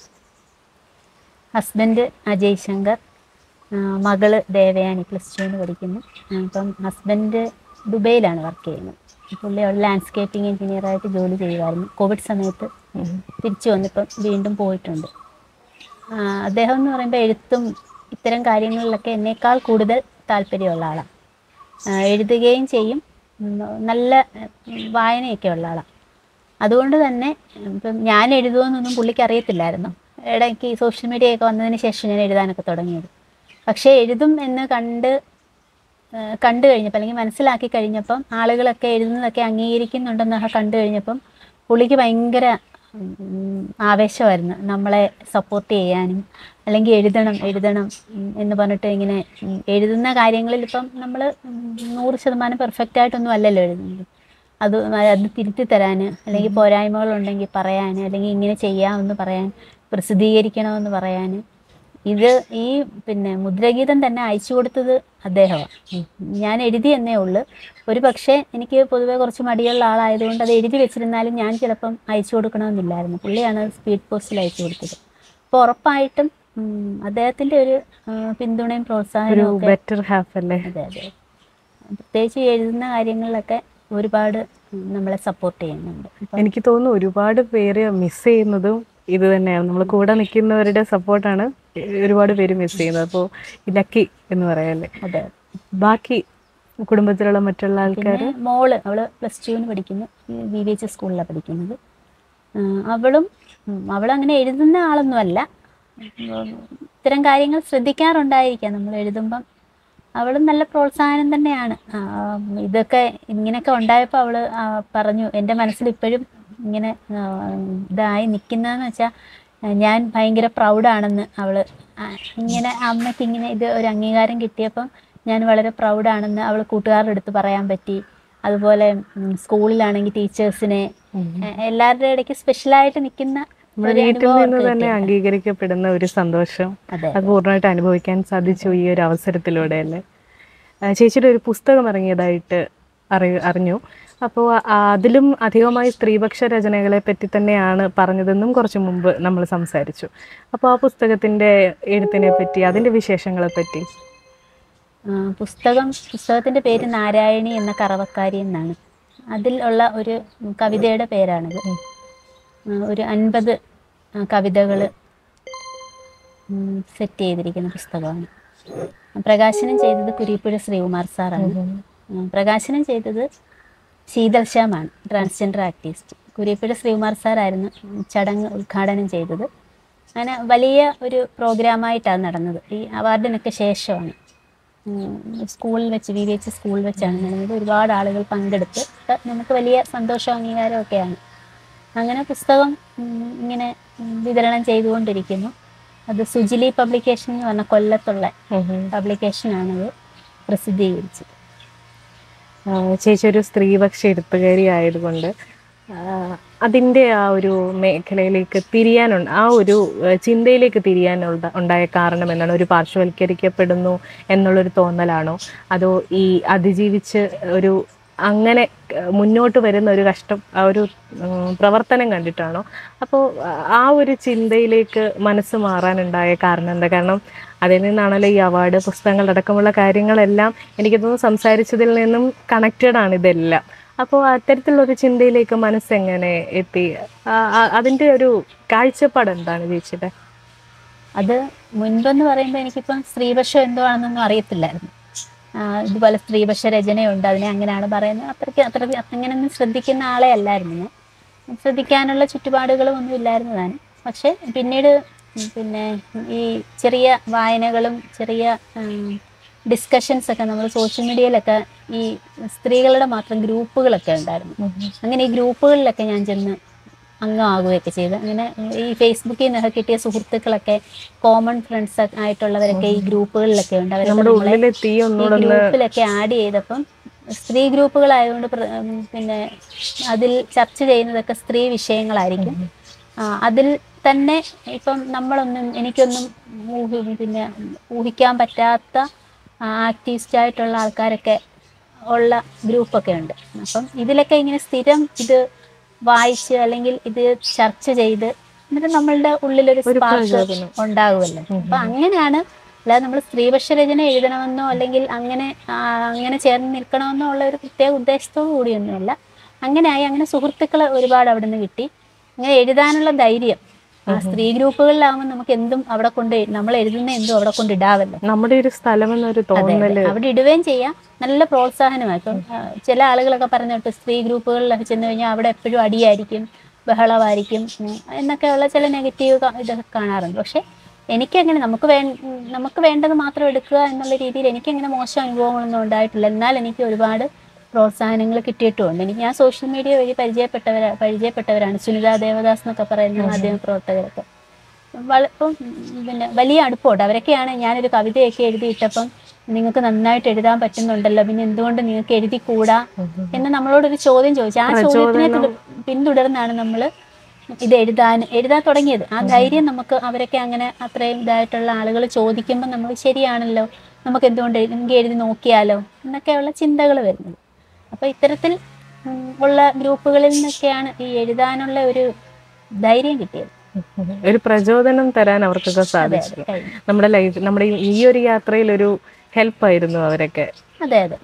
S2: ഹസ്ബൻഡ് അജയ് ശങ്കർ, ആ, മകള് ദേവയാനി പ്ലസ് ടുവിന് പഠിക്കുന്നു. ആ, അപ്പം ഹസ്ബൻഡ് ദുബൈയിലാണ് വർക്ക് ചെയ്യുന്നത്. പുള്ളി അവിടെ ലാൻഡ്സ്കേപ്പിംഗ് എഞ്ചിനീയറായിട്ട് ജോലി ചെയ്യുമായിരുന്നു. കോവിഡ് സമയത്ത് തിരിച്ചു വന്നിപ്പം വീണ്ടും പോയിട്ടുണ്ട്. ആ, അദ്ദേഹം എന്ന് പറയുമ്പോൾ എഴുത്തും ഇത്തരം കാര്യങ്ങളിലൊക്കെ എന്നേക്കാൾ കൂടുതൽ താല്പര്യമുള്ള ആളാണ്. ആ, എഴുതുകയും ചെയ്യും, ഉം, നല്ല ഉം, വായനയൊക്കെ ഉള്ള ആളാണ്. അതുകൊണ്ട് തന്നെ ഇപ്പം ഞാൻ എഴുതുമെന്നൊന്നും പുള്ളിക്ക് അറിയത്തില്ലായിരുന്നു. ഇടയ്ക്ക് സോഷ്യൽ മീഡിയയൊക്കെ വന്നതിന് ശേഷം ഞാൻ എഴുതാനൊക്കെ തുടങ്ങിയത്. പക്ഷേ എഴുതും എന്ന് കണ്ട് ആ, കണ്ടു കഴിഞ്ഞപ്പോൾ അല്ലെങ്കിൽ മനസ്സിലാക്കി കഴിഞ്ഞപ്പം ആളുകളൊക്കെ എഴുതുന്നതൊക്കെ അംഗീകരിക്കുന്നുണ്ടെന്നൊക്കെ കണ്ടു കഴിഞ്ഞപ്പം പുള്ളിക്ക് ഭയങ്കര ഉം, ആവേശമായിരുന്നു നമ്മളെ സപ്പോർട്ട് ചെയ്യാനും, അല്ലെങ്കിൽ എഴുതണം എഴുതണം ഉം, എന്ന് പറഞ്ഞിട്ട് ഇങ്ങനെ ഉം, എഴുതുന്ന കാര്യങ്ങളിൽ ഇപ്പം നമ്മൾ നൂറ് ശതമാനം പെർഫെക്റ്റ് ആയിട്ടൊന്നും അല്ലല്ലോ എഴുതുന്നത്. അത് അത് തിരുത്തി തരാൻ, അല്ലെങ്കിൽ പോരായ്മകളുണ്ടെങ്കിൽ പറയാൻ, അല്ലെങ്കിൽ ഇങ്ങനെ ചെയ്യാമെന്ന് പറയാൻ, പ്രസിദ്ധീകരിക്കണമെന്ന് പറയാൻ. ഇത് ഈ പിന്നെ മുദ്രഗീതം തന്നെ അയച്ചു കൊടുത്തത് അദ്ദേഹമാണ്. ഞാൻ എഴുതി എന്നേ ഉള്ളൂ. ഒരു പക്ഷേ എനിക്ക് പൊതുവെ കുറച്ച് മടിയുള്ള ആളായതുകൊണ്ട് അത് എഴുതി വെച്ചിരുന്നാലും ഞാൻ ചിലപ്പം അയച്ചു കൊടുക്കണമെന്നില്ലായിരുന്നു. പുള്ളിയാണ് സ്പീഡ് പോസ്റ്റിൽ അയച്ചു കൊടുത്തത്. അപ്പോൾ ഉറപ്പായിട്ടും ഉം, അദ്ദേഹത്തിൻ്റെ ഒരു ആ, പിന്തുണയും
S1: ഒരു
S2: പ്രോത്സാഹനവും ഒക്കെ.
S1: ബെറ്റർ ഹാഫ് അല്ലേ?
S2: അതെ അതെ, പ്രത്യേകിച്ച് എഴുതുന്ന കാര്യങ്ങളിലൊക്കെ ഒരുപാട് നമ്മളെ സപ്പോർട്ട് ചെയ്യുന്നുണ്ട്. അപ്പം
S1: എനിക്ക് തോന്നുന്നു ഒരുപാട് പേര് മിസ് ചെയ്യുന്നതും ഇത് തന്നെയാണ്. നമ്മൾ കൂടെ നിൽക്കുന്നവരുടെ സപ്പോർട്ടാണ് ഒരുപാട് പേര് മിസ് ചെയ്യുന്നത്. അപ്പോൾ ലക്കി എന്ന് പറയാല്ലേ.
S2: അതെ.
S1: ബാക്കി കുടുംബത്തിലുള്ള മറ്റുള്ള ആൾക്കാർ?
S2: പിന്നെ മോള്, അവള് പ്ലസ് ടുവിന് പഠിക്കുന്നു, വി വി എച്ച് സ്കൂളിലാണ് പഠിക്കുന്നത്. ആ, അവളും ഉം, അവളങ്ങനെ എഴുതുന്ന ആളൊന്നുമല്ല. ഉം, ഇത്തരം കാര്യങ്ങൾ ശ്രദ്ധിക്കാറുണ്ടായിരിക്കാം നമ്മൾ എഴുതുമ്പം. അവളും നല്ല പ്രോത്സാഹനം തന്നെയാണ്. ആ, ഇതൊക്കെ ഇങ്ങനെയൊക്കെ ഉണ്ടായപ്പോൾ അവള് ആ, പറഞ്ഞു, എൻ്റെ മനസ്സിൽ ഇപ്പോഴും ഇങ്ങനെ ആ, ഇതായി നിൽക്കുന്നതെന്ന് വെച്ചാൽ ഞാൻ ഭയങ്കര പ്രൗഡാണെന്ന് അവള് ആ, ഇങ്ങനെ അമ്മയ്ക്ക് ഇങ്ങനെ ഇത് ഒരു അംഗീകാരം കിട്ടിയപ്പം ഞാൻ വളരെ പ്രൗഡാണെന്ന് അവൾ കൂട്ടുകാരുടെ അടുത്ത് പറയാൻ പറ്റി. അതുപോലെ ഉം, സ്കൂളിലാണെങ്കിൽ ടീച്ചേഴ്സിനെ എല്ലാവരുടെ ഇടയ്ക്ക് സ്പെഷ്യലായിട്ട് നിൽക്കുന്ന ഒരു
S1: വീട്ടിൽ
S2: അനുഭവം
S1: നിന്ന്
S2: അവൾക്ക്
S1: തന്നെ
S2: കിട്ടിയിട്ടുണ്ട്.
S1: അംഗീകരിക്കപ്പെടുന്ന ഒരു സന്തോഷം
S2: അതെ.
S1: അത് പൂർണ്ണമായിട്ട് അനുഭവിക്കാൻ സാധിച്ചു ഈ ഒരു അവസരത്തിലൂടെ അല്ലേ. ആ, ചേച്ചിയുടെ ഒരു പുസ്തകം ഇറങ്ങിയതായിട്ട് അറി അറിഞ്ഞു. അപ്പോൾ അതിലും അധികമായി സ്ത്രീപക്ഷ രചനകളെ പറ്റി തന്നെയാണ് പറഞ്ഞതെന്നും കുറച്ച് മുമ്പ് നമ്മൾ സംസാരിച്ചു. അപ്പോൾ ആ പുസ്തകത്തിൻ്റെ എഴുത്തിനെ പറ്റി, അതിൻ്റെ വിശേഷങ്ങളെ പറ്റി?
S2: ആ, പുസ്തകം പുസ്തകത്തിൻ്റെ പേര് നാരായണി എന്ന കറവക്കാരി എന്നാണ്. അതിൽ ഉള്ള ഒരു കവിതയുടെ പേരാണിത്. ആ, ഒരു അൻപത് കവിതകൾ സെറ്റ് ചെയ്തിരിക്കുന്ന പുസ്തകമാണ്. പ്രകാശനം ചെയ്തത് കുരീപ്പുഴ ശ്രീകുമാർ സാറാണ്. ആ, പ്രകാശനം ചെയ്തത് ശീതൽ ശ്യാമാണ്, ട്രാൻസ്ജെൻഡർ ആക്ടിവിസ്റ്റ്. കുരീപ്പുഴ ശ്രീകുമാർ സാറായിരുന്നു ചടങ്ങ് ഉദ്ഘാടനം ചെയ്തത്. അങ്ങനെ വലിയ ഒരു പ്രോഗ്രാമായിട്ടാണ് നടന്നത്. ഈ അവാർഡിനൊക്കെ ശേഷമാണ്. ഉം, സ്കൂളിൽ വെച്ച് വി വി എച്ച് സ്കൂളിൽ വെച്ചാണ് നടന്നത്. ഒരുപാട് ആളുകൾ പങ്കെടുത്ത് നമുക്ക് വലിയ സന്തോഷവും അംഗീകാരവും ഒക്കെയാണ്. അങ്ങനെ പുസ്തകം ഉം, ഇങ്ങനെ ഉം, വിതരണം ചെയ്തുകൊണ്ടിരിക്കുന്നു. അത് സുജിലി പബ്ലിക്കേഷൻ എന്ന് പറഞ്ഞ കൊല്ലത്തുള്ള പബ്ലിക്കേഷനാണത് പ്രസിദ്ധീകരിച്ചത്.
S1: ആ, ചേച്ചി ഒരു സ്ത്രീപക്ഷ എഴുത്തുകാരി ആയതുകൊണ്ട് ആ, അതിൻ്റെ ആ ഒരു മേഖലയിലേക്ക് തിരിയാനുണ്ട്, ആ ഒരു ആ, ചിന്തയിലേക്ക് തിരിയാനുള്ള ഉണ്ടായ കാരണം എന്താണ്? ഒരു പാർശ്വവൽക്കരിക്കപ്പെടുന്നു എന്നുള്ളൊരു തോന്നലാണോ, അതോ ഈ അതിജീവിച്ച് ഒരു അങ്ങനെ ആ, മുന്നോട്ട് വരുന്ന ഒരു കഷ്ടം ആ ഒരു ഉം, പ്രവർത്തനം കണ്ടിട്ടാണോ? അപ്പോൾ ആ ഒരു ചിന്തയിലേക്ക് മനസ്സ് മാറാനുണ്ടായ കാരണം എന്താ? കാരണം അതിൽ നിന്നാണല്ലോ ഈ അവാർഡ്, പുസ്തകങ്ങളടക്കമുള്ള കാര്യങ്ങളെല്ലാം എനിക്ക് തോന്നുന്നു സംസാരിച്ചതിൽ നിന്നും കണക്റ്റഡ് ആണ് ഇതെല്ലാം. അപ്പോൾ അത്തരത്തിലുള്ളൊരു ചിന്തയിലേക്ക് മനസ്സെങ്ങനെ എത്തി? ആ- ആ- അതിൻ്റെ ഒരു കാഴ്ചപ്പാട് എന്താണ് ചേച്ചിയുടെ?
S2: അത് മുൻപെന്ന് പറയുമ്പോൾ എനിക്കിപ്പം സ്ത്രീപക്ഷം എന്തോ ആണെന്നൊന്നും അറിയത്തില്ലായിരുന്നു. ആ, ഇതുപോലെ സ്ത്രീപക്ഷ രചനയുണ്ട്, അതിനെ അങ്ങനെയാണ് പറയുന്നത്. അത്രയ്ക്ക് അത്ര അങ്ങനെയൊന്നും ശ്രദ്ധിക്കുന്ന ആളെ അല്ലായിരുന്നു ഞാൻ. ശ്രദ്ധിക്കാനുള്ള ചുറ്റുപാടുകളും ഒന്നും ഇല്ലായിരുന്നു താനും. പക്ഷെ പിന്നീട് ഉം, പിന്നെ ഈ ചെറിയ വായനകളും ചെറിയ ഡിസ്കഷൻസ് ഒക്കെ നമ്മൾ സോഷ്യൽ മീഡിയയിലൊക്കെ ഈ സ്ത്രീകളുടെ മാത്രം ഗ്രൂപ്പുകളൊക്കെ ഉണ്ടായിരുന്നു. അങ്ങനെ ഈ ഗ്രൂപ്പുകളിലൊക്കെ ഞാൻ ചെന്ന് അംഗമാകുകയൊക്കെ ചെയ്തു. അങ്ങനെ ഈ ഫേസ്ബുക്കിൽ നിന്നൊക്കെ കിട്ടിയ സുഹൃത്തുക്കളൊക്കെ കോമൺ ഫ്രണ്ട്സ് ആയിട്ടുള്ളവരൊക്കെ ഈ ഗ്രൂപ്പുകളിലൊക്കെ ഉണ്ട്. അവരൊക്കെ ഈ ഗ്രൂപ്പിലൊക്കെ ആഡ് ചെയ്തപ്പം സ്ത്രീ ഗ്രൂപ്പുകളായതുകൊണ്ട് പിന്നെ അതിൽ ചർച്ച ചെയ്യുന്നതൊക്കെ സ്ത്രീ വിഷയങ്ങളായിരിക്കും. അതിൽ തന്നെ ഇപ്പം നമ്മളൊന്നും എനിക്കൊന്നും ഊഹി പിന്നെ ഊഹിക്കാൻ പറ്റാത്ത ആക്ടിവിസ്റ്റ് ആയിട്ടുള്ള ആൾക്കാരൊക്കെ ഉള്ള ഗ്രൂപ്പൊക്കെ ഉണ്ട്. അപ്പം ഇതിലൊക്കെ ഇങ്ങനെ സ്ഥിരം ഇത് വായിച്ച് അല്ലെങ്കിൽ ഇത് ചർച്ച ചെയ്ത് എന്നിട്ട് നമ്മളുടെ ഉള്ളിലൊരു സ്പാർക്ക് ഉണ്ടാകുമല്ലോ. അപ്പം അങ്ങനെയാണ്, അല്ലാതെ നമ്മൾ സ്ത്രീപക്ഷ രചന എഴുതണമെന്നോ അല്ലെങ്കിൽ അങ്ങനെ അങ്ങനെ ചേർന്ന് നിൽക്കണമെന്നോ ഉള്ള ഒരു പ്രത്യേക ഉദ്ദേശത്തോടു കൂടിയൊന്നുമല്ല. അങ്ങനെയായി അങ്ങനെ സുഹൃത്തുക്കൾ ഒരുപാട് അവിടെ നിന്ന് കിട്ടി. അങ്ങനെ എഴുതാനുള്ള ധൈര്യം ആ സ്ത്രീ ഗ്രൂപ്പുകളിലാവുമ്പോൾ നമുക്ക് എന്തും അവിടെ കൊണ്ട് നമ്മൾ എഴുതുന്ന എന്തും അവിടെ കൊണ്ട് ഇടാവല്ലോ, നമ്മുടെ ഒരു സ്ഥലം എന്നൊരു തോന്നല് അവിടെ ഇടുകയും ചെയ്യാം. നല്ല പ്രോത്സാഹനമായി. ഇപ്പം ചില ആളുകളൊക്കെ പറഞ്ഞിട്ട് സ്ത്രീ ഗ്രൂപ്പുകളിലൊക്കെ ചെന്ന് കഴിഞ്ഞാൽ അവിടെ എപ്പോഴും അടിയായിരിക്കും, ബഹളമായിരിക്കും എന്നൊക്കെയുള്ള ചില നെഗറ്റീവ് ഇതൊക്കെ കാണാറുണ്ട്. പക്ഷെ എനിക്കങ്ങനെ നമുക്ക് വേ നമുക്ക് വേണ്ടത് മാത്രം എടുക്കുക എന്നുള്ള രീതിയിൽ എനിക്കങ്ങനെ മോശം അനുഭവങ്ങളൊന്നും ഉണ്ടായിട്ടില്ല. എന്നാൽ എനിക്ക് ഒരുപാട് പ്രോത്സാഹനങ്ങൾ കിട്ടിയിട്ടുമുണ്ട്. എനിക്ക് ഞാൻ സോഷ്യൽ മീഡിയ വഴി പരിചയപ്പെട്ടവരാ പരിചയപ്പെട്ടവരാണ് സുനിത ദേവദാസ് എന്നൊക്കെ പറയുന്ന മാധ്യമ പ്രവർത്തകരൊക്കെ. ഇപ്പം പിന്നെ വലിയ അടുപ്പമുണ്ട്. അവരൊക്കെയാണ് ഞാനൊരു കവിതയൊക്കെ എഴുതിയിട്ടപ്പം നിങ്ങൾക്ക് നന്നായിട്ട് എഴുതാൻ പറ്റുന്നുണ്ടല്ലോ, പിന്നെ എന്തുകൊണ്ട് നിങ്ങൾക്ക് എഴുതിക്കൂടാ എന്ന് നമ്മളോടൊരു ചോദ്യം ചോദിച്ചു. ആ ചോദ്യത്തിനെ പിന്തുടർന്നാണ് നമ്മൾ ഇത് എഴുതാൻ എഴുതാൻ തുടങ്ങിയത്. ആ ധൈര്യം നമുക്ക് അവരൊക്കെ അങ്ങനെ അത്രയും ഇതായിട്ടുള്ള ആളുകൾ ചോദിക്കുമ്പോൾ നമ്മൾ ശരിയാണല്ലോ, നമുക്ക് എന്തുകൊണ്ട് എനിക്ക് എഴുതി നോക്കിയാലോ എന്നൊക്കെയുള്ള ചിന്തകൾ വരുന്നത്. അപ്പോൾ ഇത്തരത്തിൽ ഉള്ള ഗ്രൂപ്പുകളിൽ നിന്നൊക്കെയാണ് ഈ എഴുതാനുള്ള ഒരു ധൈര്യം കിട്ടിയത്.
S1: ഒരു പ്രചോദനം തരാൻ അവർക്കൊക്കെ സാധിച്ചു. നമ്മുടെ ലൈഫ് നമ്മുടെ ഈ ഒരു യാത്രയിൽ ഒരു ഹെൽപ്പായിരുന്നു അവരൊക്കെ.
S2: അതെ അതെ.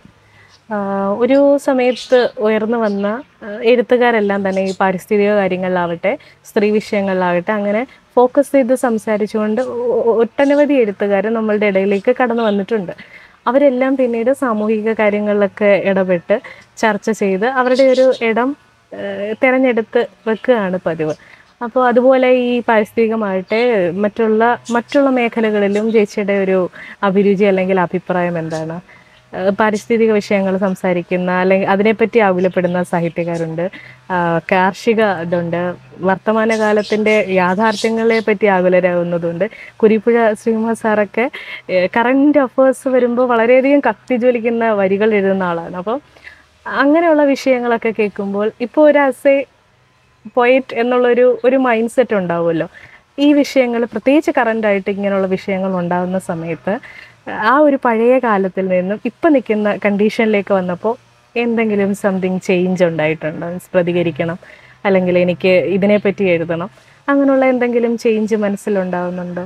S1: ഒരു സമയത്ത് ഉയർന്നു വന്ന എഴുത്തുകാരെല്ലാം തന്നെ ഈ പാരിസ്ഥിതിക കാര്യങ്ങളിലാവട്ടെ സ്ത്രീ വിഷയങ്ങളിലാവട്ടെ അങ്ങനെ ഫോക്കസ് ചെയ്ത് സംസാരിച്ചുകൊണ്ട് ഒട്ടനവധി എഴുത്തുകാർ നമ്മളുടെ ഇടയിലേക്ക് കടന്നു വന്നിട്ടുണ്ട്. അവരെല്ലാം പിന്നീട് സാമൂഹിക കാര്യങ്ങളിലൊക്കെ ഇടപെട്ട് ചർച്ച ചെയ്ത് അവരുടെ ഒരു ഇടം തിരഞ്ഞെടുത്ത് വെക്കുകയാണ് പതിവ്. അപ്പോൾ അതുപോലെ ഈ പാരിസ്ഥിതികമായിട്ട് മറ്റുള്ള മറ്റുള്ള മേഖലകളിലും ചേച്ചിയുടെ ഒരു അഭിരുചി അല്ലെങ്കിൽ അഭിപ്രായം എന്താണ്? പാരിസ്ഥിതിക വിഷയങ്ങൾ സംസാരിക്കുന്ന അല്ലെങ്കിൽ അതിനെപ്പറ്റി ആകുലപ്പെടുന്ന സാഹിത്യകാരുണ്ട്, കാർഷിക ഇതുണ്ട്, വർത്തമാനകാലത്തിൻ്റെ യാഥാർത്ഥ്യങ്ങളെ പറ്റി ആകുലരാകുന്നതുണ്ട്. കുരിപ്പുഴ ശ്രീനിവാസ് സാറൊക്കെ കറണ്ട് അഫേഴ്സ് വരുമ്പോൾ വളരെയധികം കത്തിജ്വലിക്കുന്ന വരികൾ എഴുതുന്ന ആളാണ്. അപ്പോൾ അങ്ങനെയുള്ള വിഷയങ്ങളൊക്കെ കേൾക്കുമ്പോൾ ഇപ്പോൾ ഒരു ആസ് എ പോയറ്റ് എന്നുള്ളൊരു ഒരു മൈൻഡ് സെറ്റ് ഉണ്ടാവുമല്ലോ. ഈ വിഷയങ്ങൾ പ്രത്യേകിച്ച് കറണ്ടായിട്ട് ഇങ്ങനെയുള്ള വിഷയങ്ങൾ ഉണ്ടാകുന്ന സമയത്ത് ആ ഒരു പഴയ കാലത്തിൽ നിന്നും ഇപ്പം നിൽക്കുന്ന കണ്ടീഷനിലേക്ക് വന്നപ്പോൾ എന്തെങ്കിലും സംതിങ് ചേഞ്ച് ഉണ്ടായിട്ടുണ്ടോ? പ്രതികരിക്കണം അല്ലെങ്കിൽ എനിക്ക് ഇതിനെപ്പറ്റി എഴുതണം, അങ്ങനെയുള്ള എന്തെങ്കിലും ചേഞ്ച് മനസ്സിലുണ്ടാവുന്നുണ്ടോ?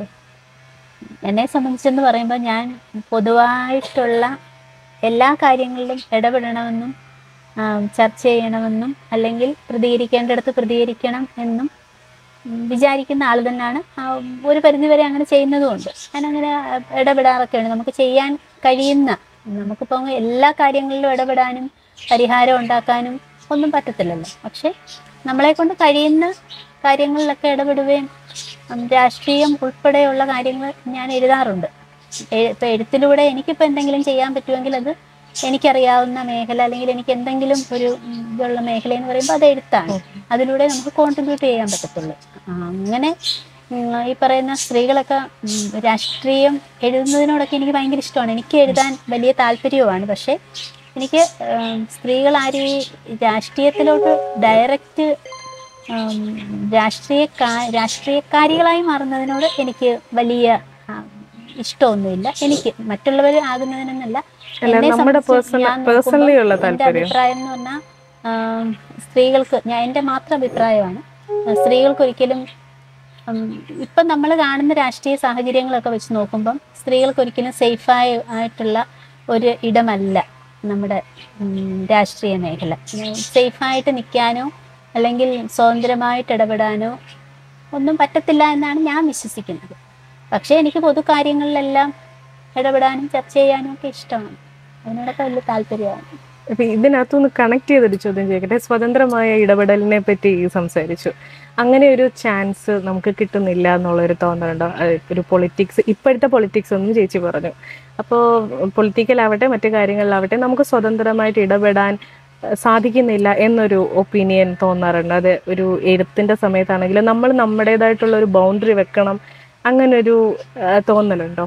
S2: എന്നെ സംബന്ധിച്ചെന്ന് പറയുമ്പോൾ ഞാൻ പൊതുവായിട്ടുള്ള എല്ലാ കാര്യങ്ങളിലും ഇടപെടണമെന്നും ചർച്ച ചെയ്യണമെന്നും അല്ലെങ്കിൽ പ്രതികരിക്കേണ്ടിടത്ത് പ്രതികരിക്കണം എന്നും വിചാരിക്കുന്ന ആൾ തന്നെയാണ്. ഒരു പരിധിവരെ അങ്ങനെ ചെയ്യുന്നതുകൊണ്ട് ഞാനങ്ങനെ ഇടപെടാറൊക്കെയാണ്. നമുക്ക് ചെയ്യാൻ കഴിയുന്ന, നമുക്കിപ്പോൾ എല്ലാ കാര്യങ്ങളിലും ഇടപെടാനും പരിഹാരം ഉണ്ടാക്കാനും ഒന്നും പറ്റത്തില്ലല്ലോ. പക്ഷെ നമ്മളെ കൊണ്ട് കഴിയുന്ന കാര്യങ്ങളിലൊക്കെ ഇടപെടുകയും രാഷ്ട്രീയം ഉൾപ്പെടെയുള്ള കാര്യങ്ങൾ ഞാൻ എഴുതാറുണ്ട്. ഇപ്പോൾ എഴുത്തിലൂടെ എനിക്കിപ്പോൾ എന്തെങ്കിലും ചെയ്യാൻ പറ്റുമെങ്കിൽ അത് എനിക്കറിയാവുന്ന മേഖല അല്ലെങ്കിൽ എനിക്ക് എന്തെങ്കിലും ഒരു ഇതുള്ള മേഖല എന്ന് പറയുമ്പോൾ അത് എഴുത്താണ്. അതിലൂടെ നമുക്ക് കോൺട്രിബ്യൂട്ട് ചെയ്യാൻ പറ്റത്തുള്ളൂ. അങ്ങനെ ഈ പറയുന്ന സ്ത്രീകളൊക്കെ രാഷ്ട്രീയം എഴുതുന്നതിനോടൊക്കെ എനിക്ക് ഭയങ്കര ഇഷ്ടമാണ്. എനിക്ക് എഴുതാൻ വലിയ താല്പര്യവുമാണ്. പക്ഷേ എനിക്ക് സ്ത്രീകളാരും ഈ രാഷ്ട്രീയത്തിലോട്ട് ഡയറക്റ്റ് രാഷ്ട്രീയക്കാ രാഷ്ട്രീയക്കാരികളായി മാറുന്നതിനോട് എനിക്ക് വലിയ ഇഷ്ടമൊന്നുമില്ല. എനിക്ക് മറ്റുള്ളവർ ആകുന്നതിനൊന്നല്ല, എന്നെ സംബന്ധിച്ച് എൻ്റെ അഭിപ്രായം എന്ന് പറഞ്ഞാൽ സ്ത്രീകൾക്ക്, ഞാൻ എൻ്റെ മാത്രം അഭിപ്രായമാണ്, സ്ത്രീകൾക്ക് ഒരിക്കലും ഇപ്പം നമ്മൾ കാണുന്ന രാഷ്ട്രീയ സാഹചര്യങ്ങളൊക്കെ വെച്ച് നോക്കുമ്പം സ്ത്രീകൾക്ക് ഒരിക്കലും സേഫായ ആയിട്ടുള്ള ഒരു ഇടമല്ല നമ്മുടെ രാഷ്ട്രീയ മേഖല. സേഫായിട്ട് നിൽക്കാനോ അല്ലെങ്കിൽ സ്വതന്ത്രമായിട്ട് ഇടപെടാനോ ഒന്നും പറ്റത്തില്ല എന്നാണ് ഞാൻ വിശ്വസിക്കുന്നത്. പക്ഷേ എനിക്ക് പൊതു കാര്യങ്ങളിലെല്ലാം ഇടപെടാനും ചർച്ച ചെയ്യാനും ഒക്കെ ഇഷ്ടമാണ്. അതിനോടൊക്കെ വലിയ താല്പര്യമാണ്.
S1: ഇപ്പം ഇതിനകത്തുനിന്ന് കണക്ട് ചെയ്തൊരു ചോദ്യം ചോദിക്കട്ടെ. സ്വതന്ത്രമായ ഇടപെടലിനെ പറ്റി സംസാരിച്ചു. അങ്ങനെ ഒരു ചാൻസ് നമുക്ക് കിട്ടുന്നില്ല എന്നുള്ളൊരു തോന്നലുണ്ടോ? ഒരു പൊളിറ്റിക്സ്, ഇപ്പോഴത്തെ പൊളിറ്റിക്സ് ഒന്നും ചേച്ചി പറഞ്ഞു. അപ്പോൾ പൊളിറ്റിക്കലാവട്ടെ മറ്റു കാര്യങ്ങളിലാവട്ടെ നമുക്ക് സ്വതന്ത്രമായിട്ട് ഇടപെടാൻ സാധിക്കുന്നില്ല എന്നൊരു ഒപ്പീനിയൻ തോന്നാറുണ്ട്. അത് ഒരു എഴുത്തിൻ്റെ സമയത്താണെങ്കിലും നമ്മൾ നമ്മുടേതായിട്ടുള്ള ഒരു ബൗണ്ടറി വെക്കണം, അങ്ങനൊരു തോന്നലുണ്ടോ?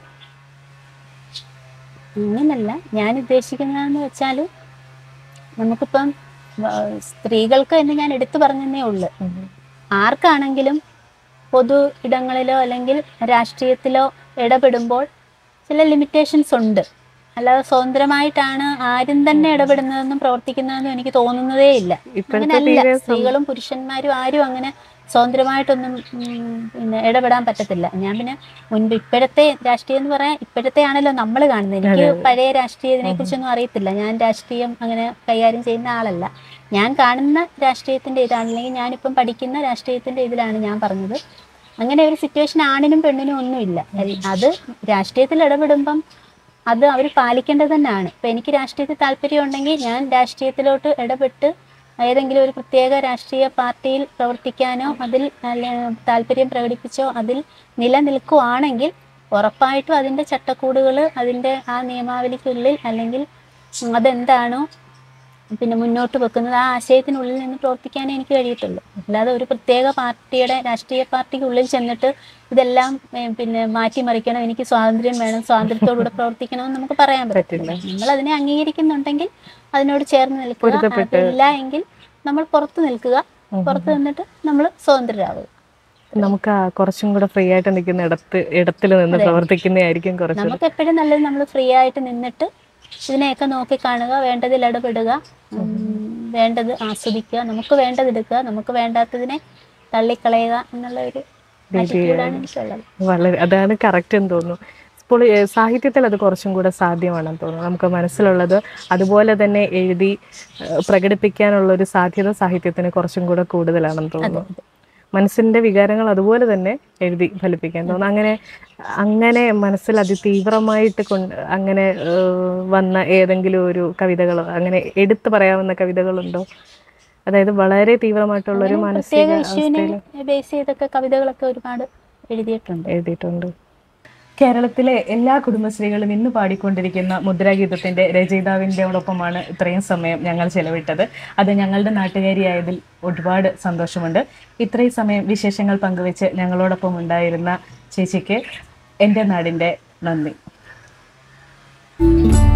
S2: അങ്ങനല്ല ഞാൻ ഉദ്ദേശിക്കുന്നതെന്ന് വെച്ചാൽ, നമുക്കിപ്പം സ്ത്രീകൾക്ക് എന്ന് ഞാൻ എടുത്തു പറഞ്ഞതേ ഉള്ളു. ആർക്കാണെങ്കിലും പൊതു ഇടങ്ങളിലോ അല്ലെങ്കിൽ രാഷ്ട്രീയത്തിലോ ഇടപെടുമ്പോൾ ചില ലിമിറ്റേഷൻസ് ഉണ്ട്. അല്ലാതെ സ്വതന്ത്രമായിട്ടാണ് ആരും തന്നെ ഇടപെടുന്നതെന്നും പ്രവർത്തിക്കുന്നതെന്നും എനിക്ക് തോന്നുന്നതേ ഇല്ല. അങ്ങനെയല്ല, സ്ത്രീകളും പുരുഷന്മാരും ആരും അങ്ങനെ സ്വതന്ത്രമായിട്ടൊന്നും പിന്നെ ഇടപെടാൻ പറ്റത്തില്ല. ഞാൻ പിന്നെ മുൻപ് ഇപ്പോഴത്തെ രാഷ്ട്രീയം എന്ന് പറയാൻ ഇപ്പോഴത്തെ ആണല്ലോ നമ്മൾ കാണുന്നത്. എനിക്ക് പഴയ രാഷ്ട്രീയത്തിനെ കുറിച്ചൊന്നും അറിയത്തില്ല. ഞാൻ രാഷ്ട്രീയം അങ്ങനെ കൈകാര്യം ചെയ്യുന്ന ആളല്ല. ഞാൻ കാണുന്ന രാഷ്ട്രീയത്തിന്റെ ഇതാണ്, അല്ലെങ്കിൽ ഞാനിപ്പം പഠിക്കുന്ന രാഷ്ട്രീയത്തിന്റെ ഇതിലാണ് ഞാൻ പറഞ്ഞത്. അങ്ങനെ ഒരു സിറ്റുവേഷൻ ആണിനും പെണ്ണിനും ഒന്നുമില്ല. അത് രാഷ്ട്രീയത്തിൽ ഇടപെടുമ്പം അത് അവർ പാലിക്കേണ്ടത് തന്നെയാണ്. ഇപ്പം എനിക്ക് രാഷ്ട്രീയത്തിൽ താല്പര്യം ഉണ്ടെങ്കിൽ ഞാൻ രാഷ്ട്രീയത്തിലോട്ട് ഇടപെട്ട് ഏതെങ്കിലും ഒരു പ്രത്യേക രാഷ്ട്രീയ പാർട്ടിയിൽ പ്രവർത്തിക്കാനോ അതിൽ താല്പര്യം പ്രകടിപ്പിച്ചോ അതിൽ നിലനിൽക്കുവാണെങ്കിൽ ഉറപ്പായിട്ടും അതിൻ്റെ ചട്ടക്കൂടുകൾ, അതിൻ്റെ ആ നിയമാവലിക്കുള്ളിൽ അല്ലെങ്കിൽ അതെന്താണോ പിന്നെ മുന്നോട്ട് വെക്കുന്നത് ആ ആശയത്തിനുള്ളിൽ നിന്ന് പ്രവർത്തിക്കാനേ എനിക്ക് കഴിയത്തുള്ളൂ. അല്ലാതെ ഒരു പ്രത്യേക പാർട്ടിയുടെ രാഷ്ട്രീയ പാർട്ടിക്കുള്ളിൽ ചെന്നിട്ട് ഇതെല്ലാം പിന്നെ മാറ്റിമറിക്കണം, എനിക്ക് സ്വാതന്ത്ര്യം വേണം, സ്വാതന്ത്ര്യത്തോടുകൂടെ പ്രവർത്തിക്കണമെന്ന് നമുക്ക് പറയാൻ പറ്റില്ല. നമ്മൾ അതിനെ അംഗീകരിക്കുന്നുണ്ടെങ്കിൽ അതിനോട് ചേർന്ന് നിൽക്കുക, അതില്ല എങ്കിൽ നമ്മൾ പുറത്ത് നിൽക്കുക, പുറത്ത് നിന്നിട്ട് നമ്മൾ സ്വതന്ത്രരാകുക.
S1: നമുക്ക് കുറച്ചും കൂടെ ഫ്രീ ആയിട്ട് നിൽക്കുന്ന ഇടത്ത് ഇടത്തിൽ നിന്ന് പ്രവർത്തിക്കുന്നതായിരിക്കും കുറച്ച്
S2: നമുക്ക് എപ്പോഴും നല്ലത്. നമ്മൾ ഫ്രീ ആയിട്ട് നിന്നിട്ട് ഇതിനെയൊക്കെ നോക്കി കാണുക, വേണ്ടതിൽ ഇടപെടുക, വേണ്ടത് ആസ്വദിക്കുക, നമുക്ക് വേണ്ടത് എടുക്കുക, നമുക്ക് വേണ്ടാത്തതിനെ തള്ളിക്കളയുക എന്നുള്ള ഒരു ആറ്റിറ്റ്യൂഡാണ് എനിക്കുള്ളത്.
S1: വളരെ അതാണ് കറക്റ്റ് എന്ന് തോന്നുന്നു. ഇപ്പോൾ സാഹിത്യത്തിൽ അത് കുറച്ചും കൂടെ സാധ്യമാണെന്ന് തോന്നുന്നു. നമുക്ക് മനസ്സിലുള്ളത് അതുപോലെ തന്നെ എഴുതി പ്രകടിപ്പിക്കാനുള്ളൊരു സാധ്യത സാഹിത്യത്തിന് കുറച്ചും കൂടെ കൂടുതലാണെന്ന് തോന്നുന്നു. മനസ്സിൻ്റെ വികാരങ്ങൾ അതുപോലെ തന്നെ എഴുതി ഫലിപ്പിക്കാൻ തോന്നുന്നു. അങ്ങനെ അങ്ങനെ മനസ്സിൽ അതിതീവ്രമായിട്ട് കൊണ്ട് അങ്ങനെ വന്ന ഏതെങ്കിലും ഒരു കവിതകളോ അങ്ങനെ എടുത്തു പറയാവുന്ന കവിതകളുണ്ടോ? അതായത് വളരെ തീവ്രമായിട്ടുള്ളൊരു മാനസിക
S2: ബേസ് ചെയ്തൊക്കെ കവിതകളൊക്കെ ഒരുപാട് എഴുതിയിട്ടുണ്ട്
S1: എഴുതിയിട്ടുണ്ട് കേരളത്തിലെ എല്ലാ കുടുംബശ്രീകളും ഇന്ന് പാടിക്കൊണ്ടിരിക്കുന്ന മുദ്രാഗീതത്തിൻ്റെ രചയിതാവിൻ്റെയോടൊപ്പമാണ് ഇത്രയും സമയം ഞങ്ങൾ ചെലവിട്ടത്. അത് ഞങ്ങളുടെ നാട്ടുകാരിയായതിൽ ഒരുപാട് സന്തോഷമുണ്ട്. ഇത്രയും സമയം വിശേഷങ്ങൾ പങ്കുവെച്ച് ഞങ്ങളോടൊപ്പം ഉണ്ടായിരുന്ന ചേച്ചിക്ക് എൻ്റെ നാടിൻ്റെ നന്ദി.